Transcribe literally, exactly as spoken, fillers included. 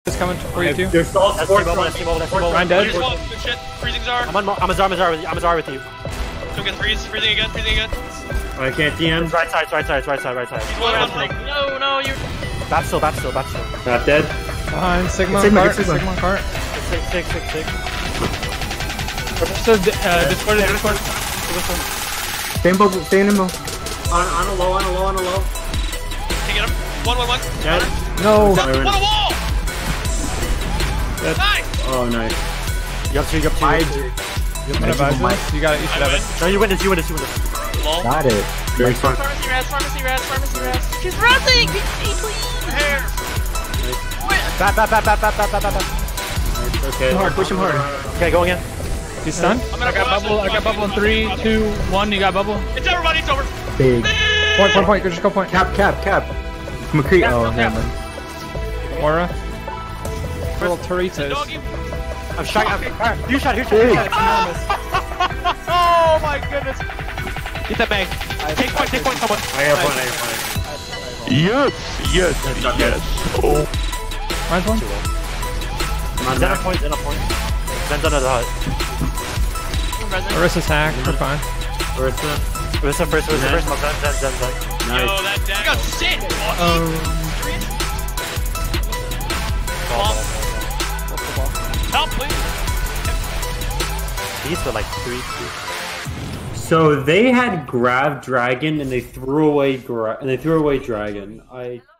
Is coming for you too. There's salt. That's team mobile, that's team mobile, that's team mobile. Ryan dead. Here's one. Good shit. Freezing Czar. I'm on, I'm a Czar, I'm a Czar with you. I'm a Czar with you. Don't get freeze. Freezing again. Freezing again. I can't D M. Right side, right side, right side, right side. One, one, one. No, no, you. Back still, back still, back still. Not dead. Behind Sigma, Sigma, cart, Sigma. Sigma cart. Six, six, six, six. So, uh, Discord is Discord. Stay in bubble, stay in bubble. On, on a low, on a low, on a low. Can you get him? One, one, one. Dead. No. What a wall! Dead. Nice! Oh, nice. You have two, you have two. I I'm gonna advise this. You got it, you should I have win. it. No, you win this, you win this, you win this. Lol. got it. Very fun. Pharmacy rats, pharmacy rats, pharmacy rats. She's running! Hair! Bat, bat, bat, bat, bat, bat, bat, bat. Okay. Hard, push him hard. Okay, go again. He's stunned. I'm gonna I got flash bubble. it. I got bubble in three, two, one. You got bubble. It's everybody, it's over. Big. Point, point, point. Just go point. Cap, cap, cap. McCree. Cap, Oh, cap, never cap. mind. Aura. Little Toritos. Doggy. I'm shot, I'm shot. You shot, you shot, you shot. Oh my goodness. Get that bang. Take point, take point, someone. I got one, I got one. Yes, yes, yes. Oh. Mine's one. I'm on Zen on that. point, Zen on point. Zen's under the hut. Arissa's hack. We're fine. Orisa. Where's the first, where's the first? Zen, Zen, Zen, Zen. Yo, Nice. that deck. You got shit. Um. Help, please. These were like three, two. So they had grab dragon and they threw away gra and they threw away dragon. I